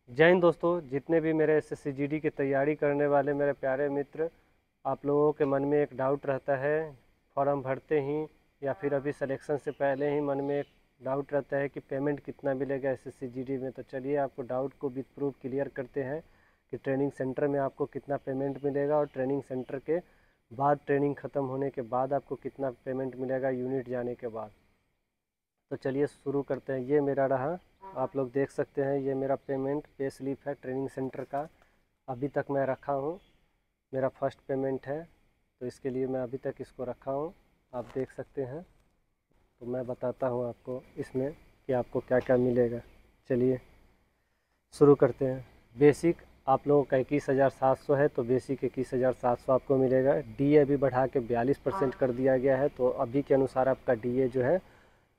जय हिंद दोस्तों, जितने भी मेरे एसएससी जीडी की तैयारी करने वाले मेरे प्यारे मित्र, आप लोगों के मन में एक डाउट रहता है फॉर्म भरते ही या फिर अभी सिलेक्शन से पहले ही मन में एक डाउट रहता है कि पेमेंट कितना मिलेगा एसएससी जीडी में। तो चलिए आपको डाउट को विद प्रूफ क्लियर करते हैं कि ट्रेनिंग सेंटर में आपको कितना पेमेंट मिलेगा और ट्रेनिंग सेंटर के बाद, ट्रेनिंग ख़त्म होने के बाद आपको कितना पेमेंट मिलेगा यूनिट जाने के बाद। तो चलिए शुरू करते हैं। ये मेरा रहा, आप लोग देख सकते हैं, ये मेरा पेमेंट पे स्लिप है ट्रेनिंग सेंटर का। अभी तक मैं रखा हूँ, मेरा फर्स्ट पेमेंट है, तो इसके लिए मैं अभी तक इसको रखा हूँ, आप देख सकते हैं। तो मैं बताता हूँ आपको इसमें कि आपको क्या क्या मिलेगा। चलिए शुरू करते हैं। बेसिक आप लोगों का 21,700 है, तो बेसिक 21,700 आपको मिलेगा। डीए अभी बढ़ा के 42% कर दिया गया है, तो अभी के अनुसार आपका डीए जो है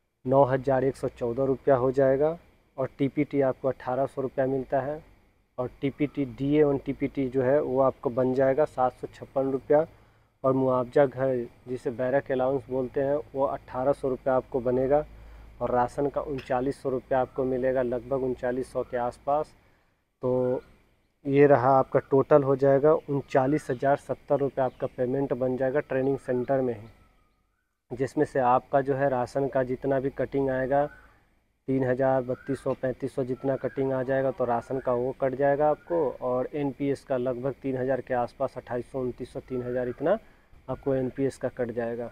9,114 रुपया हो जाएगा। और टीपीटी आपको 1,800 रुपया मिलता है। और टीपीटी डीए और टीपीटी जो है वो आपको बन जाएगा 756 रुपया। और मुआवजा घर जिसे बैरक अलाउंस बोलते हैं वो 1,800 रुपया आपको बनेगा। और राशन का 3,900 रुपया आपको मिलेगा, लगभग 3,900 के आसपास। तो ये रहा आपका टोटल हो जाएगा 39,070 रुपया आपका पेमेंट बन जाएगा ट्रेनिंग सेंटर में ही, जिसमें से आपका जो है राशन का जितना भी कटिंग आएगा 3,000, 3,200, 3,500 जितना कटिंग आ जाएगा तो राशन का वो कट जाएगा आपको। और एनपीएस का लगभग 3,000 के आसपास, 2,800, 2,900, 3,000 इतना आपको एनपीएस का कट जाएगा।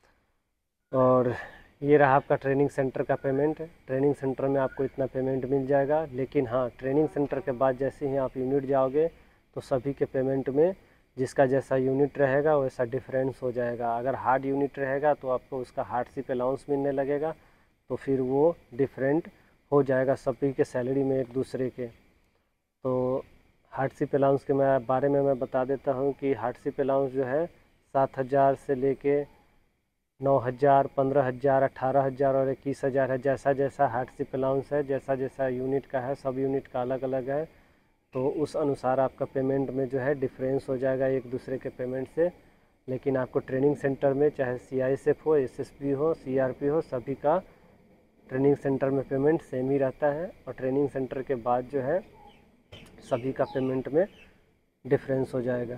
और ये रहा आपका ट्रेनिंग सेंटर का पेमेंट। ट्रेनिंग सेंटर में आपको इतना पेमेंट मिल जाएगा। लेकिन हाँ, ट्रेनिंग सेंटर के बाद जैसे ही आप यूनिट जाओगे तो सभी के पेमेंट में जिसका जैसा यूनिट रहेगा वैसा डिफरेंस हो जाएगा। अगर हार्ड यूनिट रहेगा तो आपको उसका हार्डशिप अलाउंस मिलने लगेगा, तो फिर वो डिफरेंट हो जाएगा सभी के सैलरी में एक दूसरे के। तो हार्डशिप अलाउंस के बारे में मैं बता देता हूँ कि हार्डशिप अलाउंस जो है 7,000 से लेके 9,000, 15,000, 18,000 और 21,000 है। जैसा जैसा हार्डशिप अलाउंस है, जैसा जैसा यूनिट का है, सब यूनिट का अलग अलग है, तो उस अनुसार आपका पेमेंट में जो है डिफरेंस हो जाएगा एक दूसरे के पेमेंट से। लेकिन आपको ट्रेनिंग सेंटर में चाहे सीआईएसएफ हो, एसएसबी हो, सीआरपी हो, सभी का ट्रेनिंग सेंटर में पेमेंट सेम ही रहता है। और ट्रेनिंग सेंटर के बाद जो है सभी का पेमेंट में डिफरेंस हो जाएगा।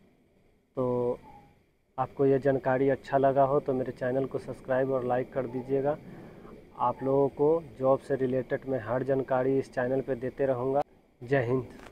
तो आपको ये जानकारी अच्छा लगा हो तो मेरे चैनल को सब्सक्राइब और लाइक कर दीजिएगा। आप लोगों को जॉब से रिलेटेड मैं हर जानकारी इस चैनल पे देते रहूँगा। जय हिंद।